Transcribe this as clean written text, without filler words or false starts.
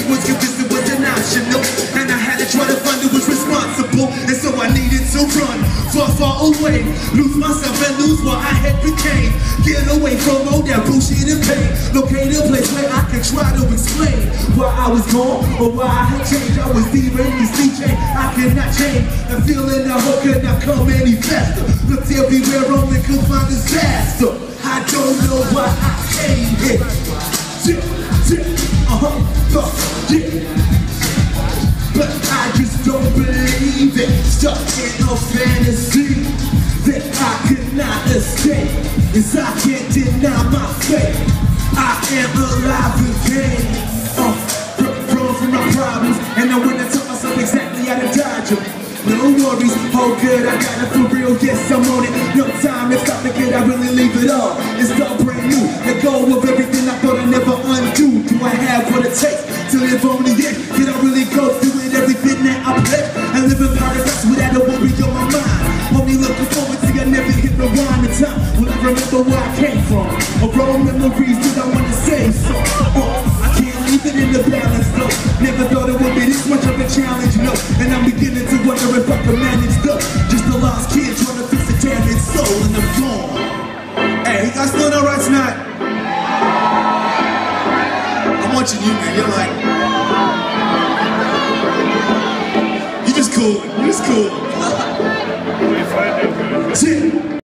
was convinced it wasn't optional, and I had to try to find who was responsible. And so I needed to run far, far away, lose myself and lose what I had became. Get away from all that bullshit and pain. Locate a place where I could try to explain why I was gone or why I had changed. I was D-Rainey's DJ, I cannot change. And feeling I hope could not come any faster. Looked everywhere, only could find disaster. I don't know why I came here. But I just don't believe it. Stuck in a fantasy that I could not escape. As I can't deny my fate, I am alive again. Grown from my problems, and I went and taught myself exactly how to dodge them. No worries, all good, I got it for real, yes I'm on it. No time to stop it, could I really leave it all? It's all brand new, let go of everything I thought I'd never undo. Do I have what it takes to live on the end? Did I really go through it, everything that I pledged? And live in paradise without a worry on my mind. Only looking forward to I never hit rewind the time. Will I remember where I came from? Or wrong memories that I want to say so. I can't leave it in the balance though. Never thought it would be this much of a challenge, no. And I'm beginning to wonder if I can manage though. Just a lost kid trying to fix a damaged soul, and I'm gone. Hey, you guys feeling alright tonight? I'm watching you, man. You're like, you're just cool. You're just cool.